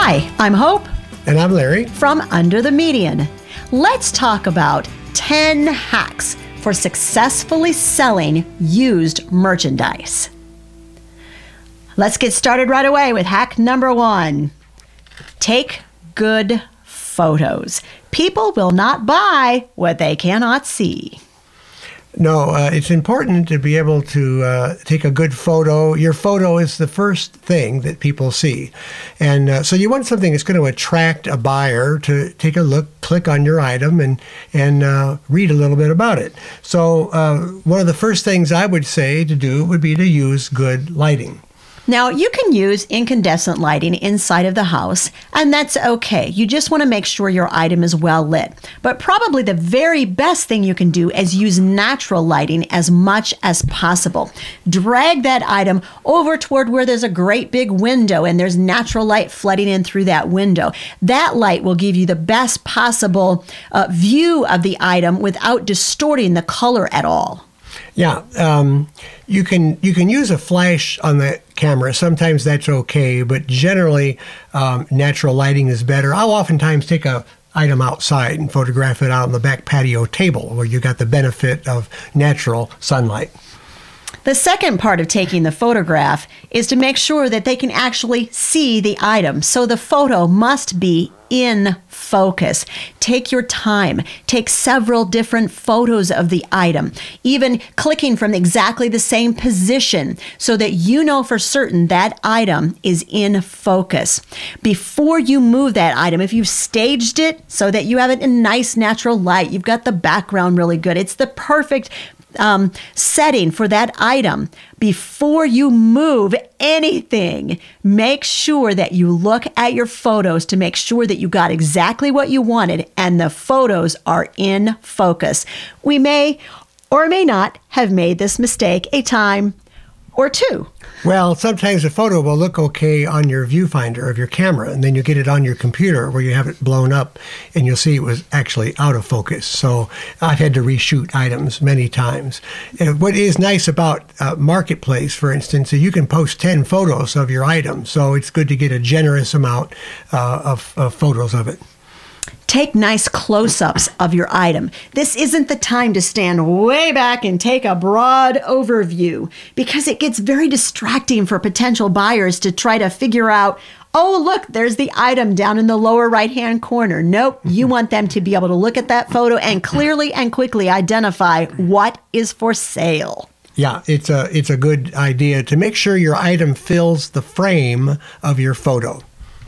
Hi, I'm Hope. And I'm Larry. From Under the Median. Let's talk about 10 hacks for successfully selling used merchandise. Let's get started right away with hack number 1. Take good photos. People will not buy what they cannot see. No, it's important to be able to take a good photo. Your photo is the first thing that people see. And so you want something that's going to attract a buyer to take a look, click on your item, and read a little bit about it. So one of the first things I would say to do would be to use good lighting. Now, you can use incandescent lighting inside of the house, and that's okay. You just want to make sure your item is well lit. But probably the very best thing you can do is use natural lighting as much as possible. Drag that item over toward where there's a great big window and there's natural light flooding in through that window. That light will give you the best possible view of the item without distorting the color at all. Yeah, you can use a flash on the camera. Sometimes that's okay, but generally natural lighting is better. I'll oftentimes take a item outside and photograph it out on the back patio table where you got the benefit of natural sunlight. The second part of taking the photograph is to make sure that they can actually see the item. So the photo must be in focus. Take your time. Take several different photos of the item, even clicking from exactly the same position so that you know for certain that item is in focus. Before you move that item, if you've staged it so that you have it in nice natural light, you've got the background really good, it's the perfect setting for that item. Before you move anything, make sure that you look at your photos to make sure that you got exactly what you wanted and the photos are in focus. We may or may not have made this mistake a time or two. Well, sometimes a photo will look okay on your viewfinder of your camera, and then you get it on your computer where you have it blown up, and you'll see it was actually out of focus. So I've had to reshoot items many times. And what is nice about Marketplace, for instance, is you can post 10 photos of your item, so it's good to get a generous amount of photos of it. Take nice close-ups of your item. This isn't the time to stand way back and take a broad overview because it gets very distracting for potential buyers to try to figure out, oh, look, there's the item down in the lower right-hand corner. Nope, you want them to be able to look at that photo and clearly and quickly identify what is for sale. Yeah, it's a good idea to make sure your item fills the frame of your photo.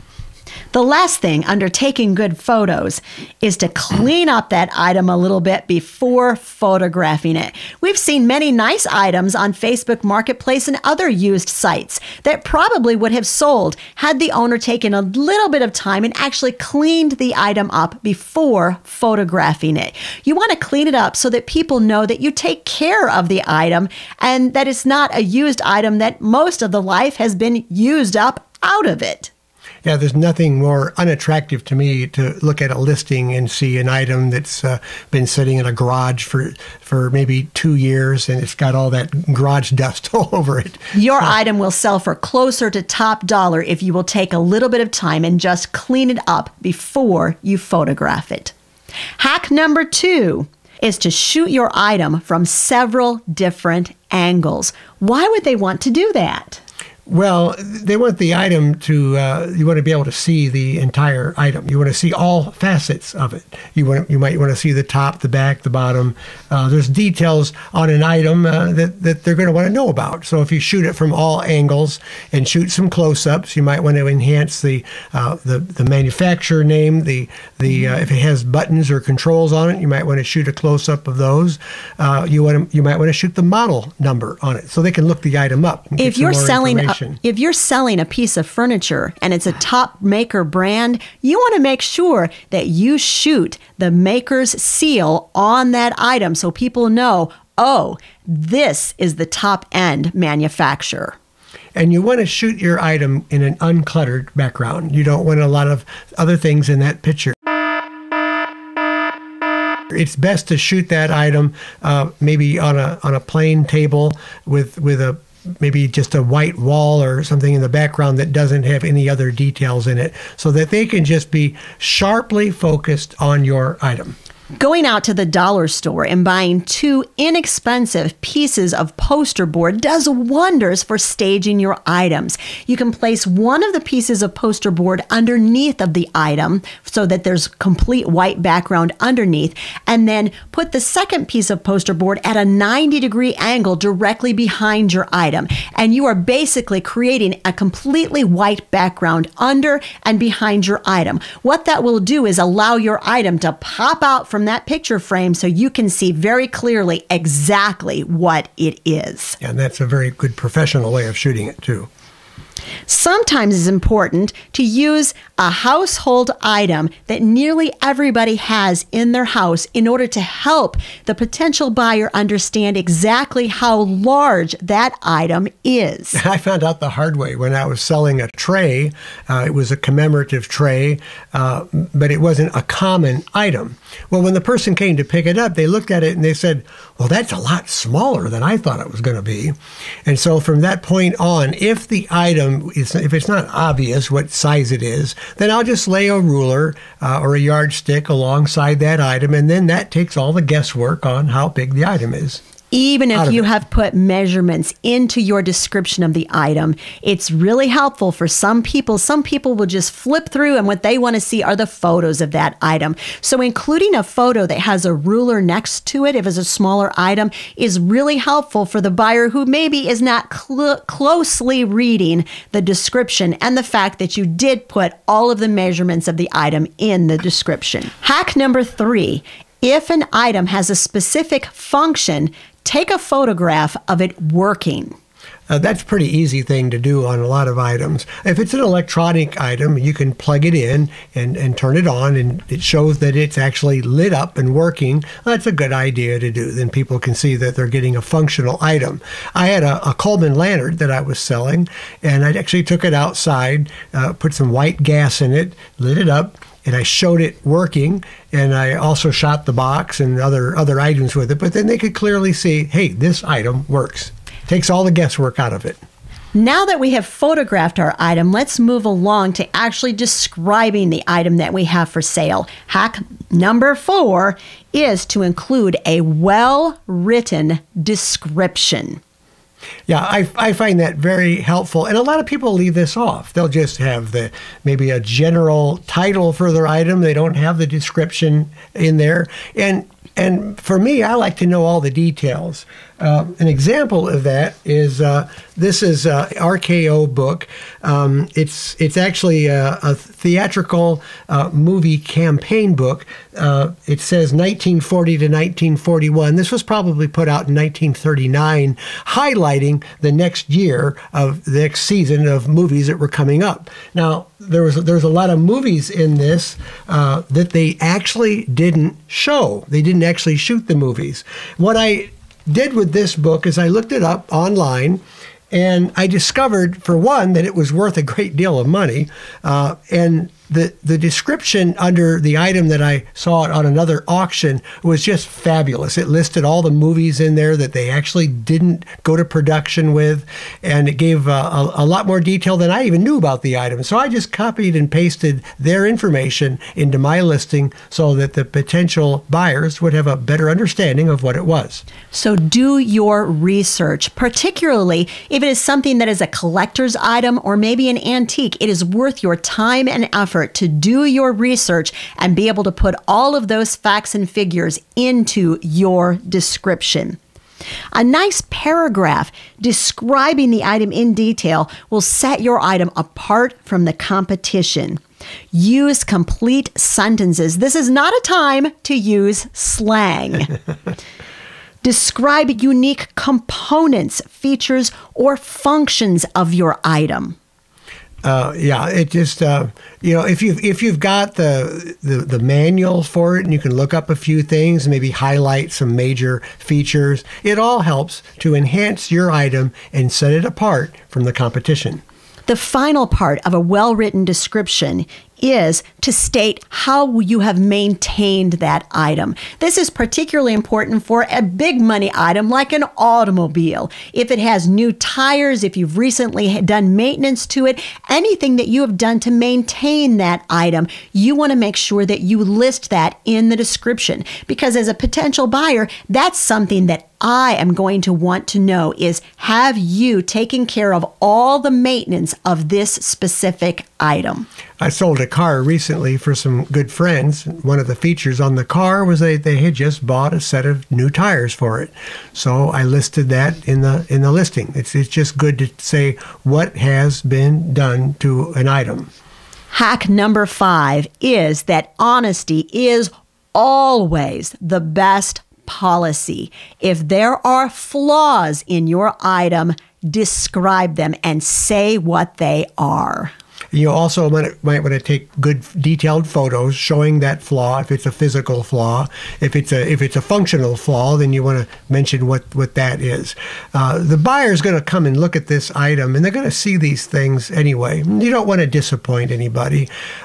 The last thing under taking good photos is to clean up that item a little bit before photographing it. We've seen many nice items on Facebook Marketplace and other used sites that probably would have sold had the owner taken a little bit of time and actually cleaned the item up before photographing it. You want to clean it up so that people know that you take care of the item and that it's not a used item that most of the life has been used up out of it. Yeah, there's nothing more unattractive to me to look at a listing and see an item that's been sitting in a garage for maybe 2 years and it's got all that garage dust all over it. Your item will sell for closer to top dollar if you will take a little bit of time and just clean it up before you photograph it. Hack number 2 is to shoot your item from several different angles. Why would they want to do that? Well, they want the item to, you want to be able to see the entire item. You want to see all facets of it. You might want to see the top, the back, the bottom. There's details on an item that they're going to want to know about. So if you shoot it from all angles and shoot some close-ups, you might want to enhance the manufacturer name, if it has buttons or controls on it, you might want to shoot a close-up of those. You might want to shoot the model number on it so they can look the item up and get some more information. If you're selling a piece of furniture and it's a top maker brand, you want to make sure that you shoot the maker's seal on that item so people know, oh, this is the top end manufacturer. And you want to shoot your item in an uncluttered background. You don't want a lot of other things in that picture. It's best to shoot that item maybe on a plain table with a maybe just a white wall or something in the background that doesn't have any other details in it, so that they can just be sharply focused on your item. Going out to the dollar store and buying 2 inexpensive pieces of poster board does wonders for staging your items. You can place one of the pieces of poster board underneath of the item so that there's complete white background underneath, and then put the second piece of poster board at a 90-degree angle directly behind your item. And you are basically creating a completely white background under and behind your item. What that will do is allow your item to pop out from that picture frame so you can see very clearly exactly what it is. And that's a very good professional way of shooting it too. Sometimes it's important to use a household item that nearly everybody has in their house in order to help the potential buyer understand exactly how large that item is. I found out the hard way when I was selling a tray. It was a commemorative tray, but it wasn't a common item. Well, when the person came to pick it up, they looked at it and they said, well, that's a lot smaller than I thought it was going to be. And so from that point on, if the item if it's not obvious what size it is, then I'll just lay a ruler or a yardstick alongside that item, and then that takes all the guesswork on how big the item is. Even if you have put measurements into your description of the item, it's really helpful for some people. Some people will just flip through and what they want to see are the photos of that item. So including a photo that has a ruler next to it, if it's a smaller item, is really helpful for the buyer who maybe is not closely reading the description and the fact that you did put all of the measurements of the item in the description. Hack number 3, if an item has a specific function, take a photograph of it working. That's a pretty easy thing to do on a lot of items. If it's an electronic item, you can plug it in and turn it on, and it shows that it's actually lit up and working. That's a good idea to do. Then people can see that they're getting a functional item. I had a Coleman lantern that I was selling, and I actually took it outside, put some white gas in it, lit it up, and I showed it working, and I also shot the box and other items with it. But then they could clearly see, hey, this item works. Takes all the guesswork out of it. Now that we have photographed our item, let's move along to actually describing the item that we have for sale. Hack number 4 is to include a well-written description. Yeah, I find that very helpful. And a lot of people leave this off. They'll just have maybe a general title for their item. They don't have the description in there. And for me, I like to know all the details. An example of that is this is a RKO book. It's actually a theatrical movie campaign book. It says 1940 to 1941. This was probably put out in 1939, highlighting the next year of the next season of movies that were coming up. Now, there's a lot of movies in this that they actually didn't show. They didn't actually shoot the movies. What I did with this book is I looked it up online, and I discovered, for one, that it was worth a great deal of money, and the description under the item that I saw on another auction was just fabulous. It listed all the movies in there that they actually didn't go to production with, and it gave a lot more detail than I even knew about the item. So I just copied and pasted their information into my listing so that the potential buyers would have a better understanding of what it was. So do your research, particularly if it is something that is a collector's item or maybe an antique. It is worth your time and effort to do your research and be able to put all of those facts and figures into your description. A nice paragraph describing the item in detail will set your item apart from the competition. Use complete sentences. This is not a time to use slang. Describe unique components, features, or functions of your item. It just if you've got the manual for it, and you can look up a few things, maybe highlight some major features, it all helps to enhance your item and set it apart from the competition. The final part of a well-written description is to state how you have maintained that item. This is particularly important for a big money item like an automobile. If it has new tires, if you've recently done maintenance to it, anything that you have done to maintain that item, you want to make sure that you list that in the description, because as a potential buyer, that's something that I am going to want to know is, have you taken care of all the maintenance of this specific item? I sold a car recently for some good friends. One of the features on the car was they had just bought a set of new tires for it. So I listed that in the listing. It's just good to say what has been done to an item. Hack number 5 is that honesty is always the best policy. If there are flaws in your item, describe them and say what they are. You also might want to take good detailed photos showing that flaw. If it's a physical flaw, if it's a functional flaw, then you want to mention what that is. The buyer is going to come and look at this item, and they're going to see these things anyway. You don't want to disappoint anybody.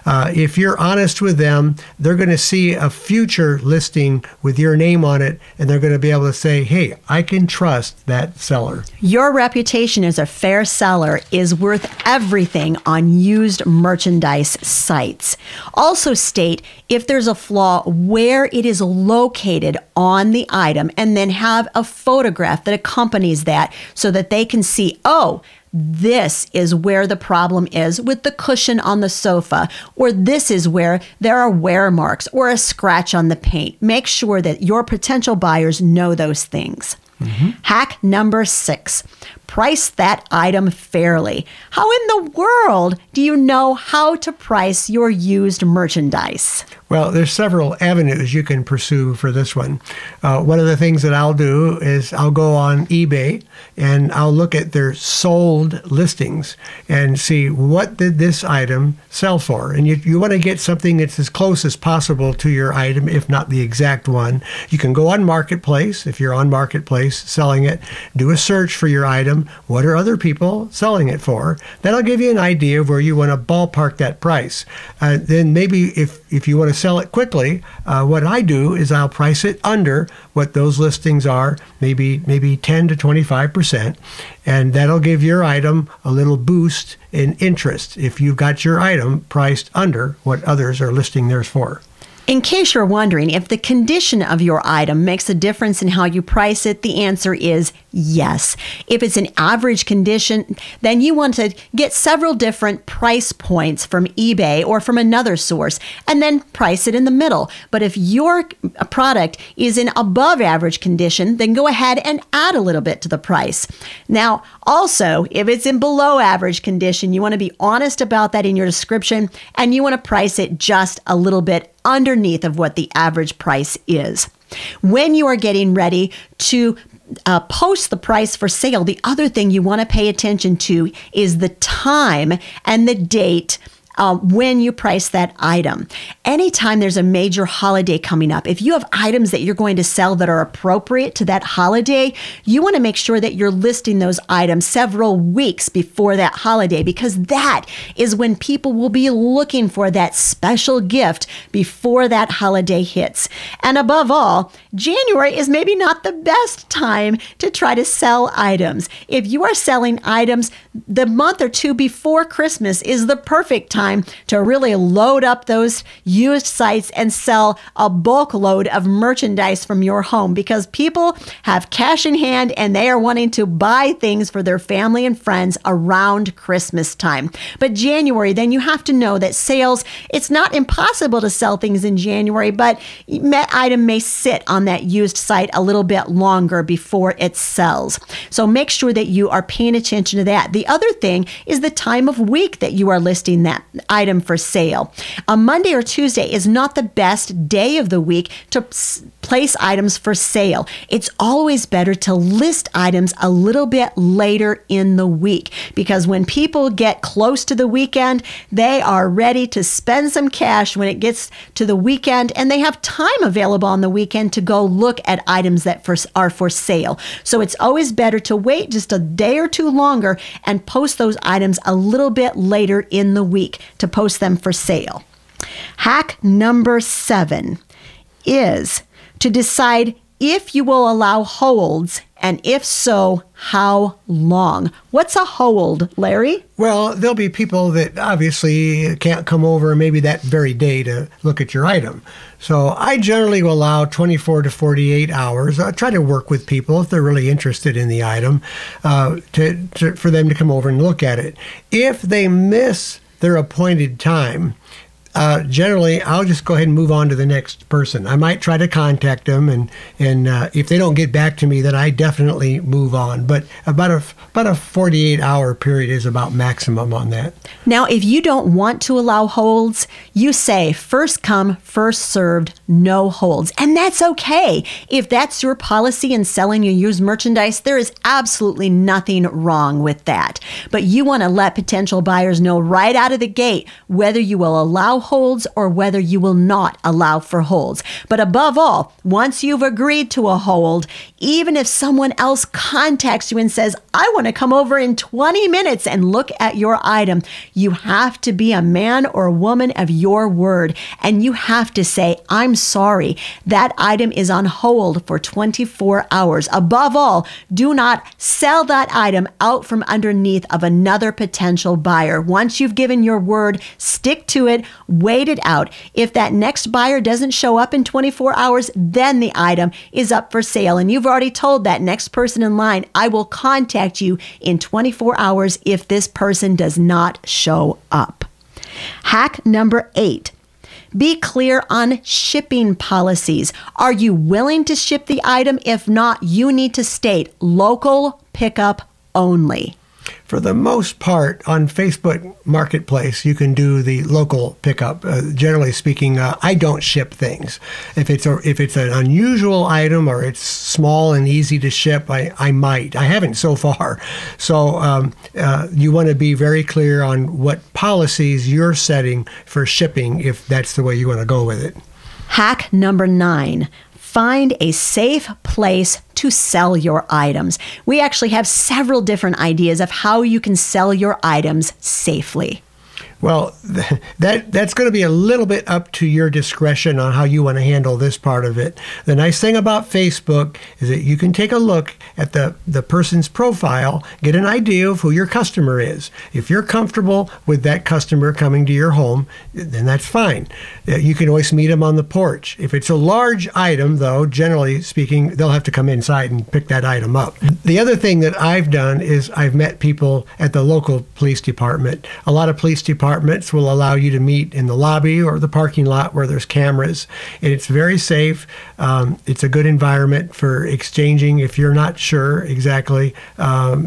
If you're honest with them, they're going to see a future listing with your name on it, and they're going to be able to say, "Hey, I can trust that seller." Your reputation as a fair seller is worth everything on used merchandise sites. Also state if there's a flaw where it is located on the item, and then have a photograph that accompanies that so that they can see, oh, this is where the problem is with the cushion on the sofa, or this is where there are wear marks or a scratch on the paint. Make sure that your potential buyers know those things. Hack number 6, price that item fairly. How in the world do you know how to price your used merchandise? Well, there's several avenues you can pursue for this one. One of the things that I'll do is I'll go on eBay and I'll look at their sold listings and see what did this item sell for. And you want to get something that's as close as possible to your item, if not the exact one. You can go on Marketplace. If you're on Marketplace selling it, do a search for your item. What are other people selling it for? That'll give you an idea of where you want to ballpark that price. Then maybe if you want to sell it quickly, what I do is I'll price it under what those listings are, maybe 10 to 25%, and that'll give your item a little boost in interest if you've got your item priced under what others are listing theirs for. In case you're wondering if the condition of your item makes a difference in how you price it, the answer is yes. If it's an average condition, then you want to get several different price points from eBay or from another source and then price it in the middle. But if your product is in above average condition, then go ahead and add a little bit to the price. Now, also, if it's in below average condition, you want to be honest about that in your description, and you want to price it just a little bit underneath of what the average price is. When you are getting ready to post the price for sale, the other thing you want to pay attention to is the time and the date when you price that item. Anytime there's a major holiday coming up, if you have items that you're going to sell that are appropriate to that holiday, you want to make sure that you're listing those items several weeks before that holiday, because that is when people will be looking for that special gift before that holiday hits. And above all, January is maybe not the best time to try to sell items. If you are selling items, the month or two before Christmas is the perfect time to really load up those used sites and sell a bulk load of merchandise from your home, because people have cash in hand and they are wanting to buy things for their family and friends around Christmas time. But January, then you have to know that sales, it's not impossible to sell things in January, but that item may sit on that used site a little bit longer before it sells. So make sure that you are paying attention to that. The other thing is the time of week that you are listing that item for sale. A Monday or Tuesday is not the best day of the week to place items for sale. It's always better to list items a little bit later in the week, because when people get close to the weekend, they are ready to spend some cash when it gets to the weekend, and they have time available on the weekend to go look at items that are for sale. So it's always better to wait just a day or two longer and post those items a little bit later in the week. to post them for sale. Hack number 7 is to decide if you will allow holds, and if so, how long. What's a hold, Larry? Well, there'll be people that obviously can't come over maybe that very day to look at your item. So I generally will allow 24 to 48 hours. I try to work with people if they're really interested in the item for them to come over and look at it. If they miss their appointed time, generally, I'll just go ahead and move on to the next person. I might try to contact them, and if they don't get back to me, then I definitely move on. But about a 48-hour period is about maximum on that. Now, if you don't want to allow holds, you say first come, first served, no holds. And that's okay. If that's your policy in selling your used merchandise, there is absolutely nothing wrong with that. But you want to let potential buyers know right out of the gate whether you will allow holds or whether you will not allow for holds. But above all, once you've agreed to a hold, even if someone else contacts you and says, I want to come over in 20 minutes and look at your item, you have to be a man or a woman of your word. And you have to say, I'm sorry, that item is on hold for 24 hours. Above all, do not sell that item out from underneath of another potential buyer. Once you've given your word, stick to it, wait it out. If that next buyer doesn't show up in 24 hours, then the item is up for sale. And you've already told that next person in line, I will contact you in 24 hours if this person does not show up. Hack number 8. Be clear on shipping policies. Are you willing to ship the item? If not, you need to state local pickup only. For the most part, on Facebook Marketplace, you can do the local pickup. Generally speaking, I don't ship things. If it's an unusual item or it's small and easy to ship, I might. I haven't so far. So you want to be very clear on what policies you're setting for shipping if that's the way you want to go with it. Hack number 9. Find a safe place to sell your items. We actually have several different ideas of how you can sell your items safely. Well, that's going to be a little bit up to your discretion on how you want to handle this part of it. The nice thing about Facebook is that you can take a look at the person's profile, get an idea of who your customer is. If you're comfortable with that customer coming to your home, then that's fine. You can always meet them on the porch. If it's a large item, though, generally speaking, they'll have to come inside and pick that item up. The other thing that I've done is I've met people at the local police department. A lot of police departments will allow you to meet in the lobby or the parking lot where there's cameras, and it's very safe. It's a good environment for exchanging if you're not sure exactly, how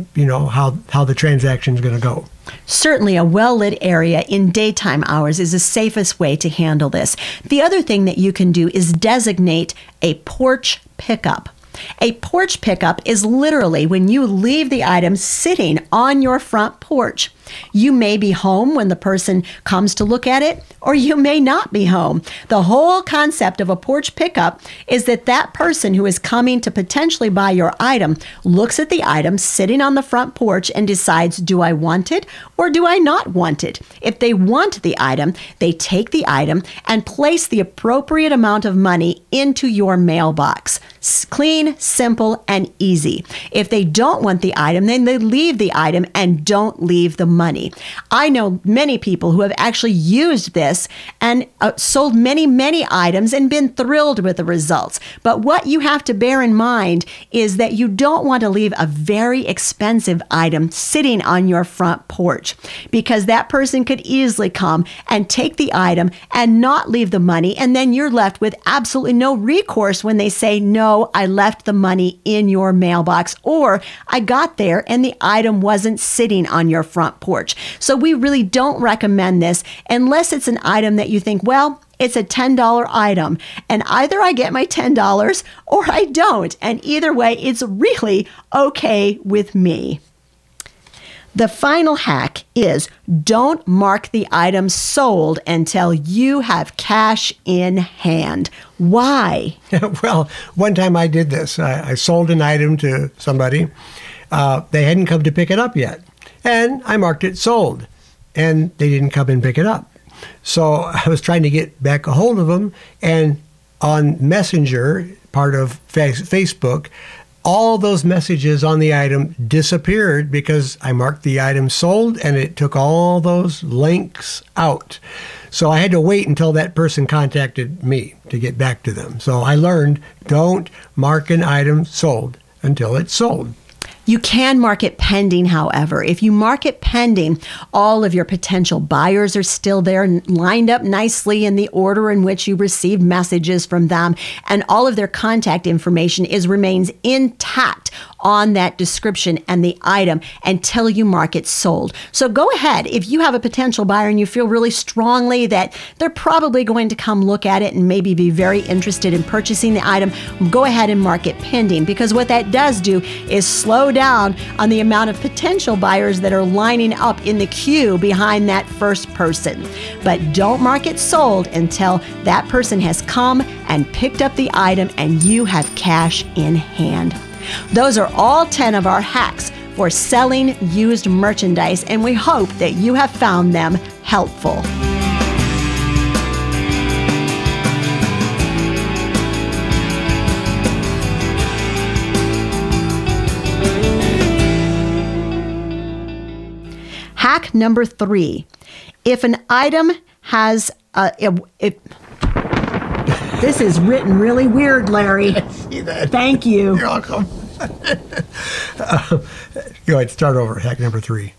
the transaction is going to go. Certainly a well-lit area in daytime hours is the safest way to handle this. The other thing that you can do is designate a porch pickup. A porch pickup is literally when you leave the item sitting on your front porch. You may be home when the person comes to look at it, or you may not be home. The whole concept of a porch pickup is that that person who is coming to potentially buy your item looks at the item sitting on the front porch and decides, do I want it or do I not want it? If they want the item, they take the item and place the appropriate amount of money into your mailbox. Clean, simple, and easy. If they don't want the item, then they leave the item and don't leave the money. I know many people who have actually used this and sold many items and been thrilled with the results. But what you have to bear in mind is that you don't want to leave a very expensive item sitting on your front porch, because that person could easily come and take the item and not leave the money, and then you're left with absolutely no recourse when they say, no, I left the money in your mailbox, or I got there and the item wasn't sitting on your front porch. So we really don't recommend this unless it's an item that you think, well, it's a $10 item, and either I get my $10 or I don't. And either way, it's really okay with me. The final hack is don't mark the item sold until you have cash in hand. Why? Well, one time I did this. I sold an item to somebody. They hadn't come to pick it up yet, and I marked it sold. and they didn't come and pick it up. So I was trying to get back a hold of them, and on Messenger, part of Facebook, all those messages on the item disappeared because I marked the item sold and it took all those links out. So I had to wait until that person contacted me to get back to them. So I learned, don't mark an item sold until it's sold. You can mark it pending, however. If you mark it pending, all of your potential buyers are still there, lined up nicely in the order in which you received messages from them, and all of their contact information remains intact on that description and the item until you mark it sold. So go ahead. If you have a potential buyer and you feel really strongly that they're probably going to come look at it and maybe be very interested in purchasing the item, go ahead and mark it pending, because what that does do is slow down on the amount of potential buyers that are lining up in the queue behind that first person. But don't mark it sold until that person has come and picked up the item and you have cash in hand. Those are all 10 of our hacks for selling used merchandise, and we hope that you have found them helpful. Hack number 3. If an item has this is written really weird, Larry. I see that. Thank you. You're welcome. Go ahead, start over. Hack number 3.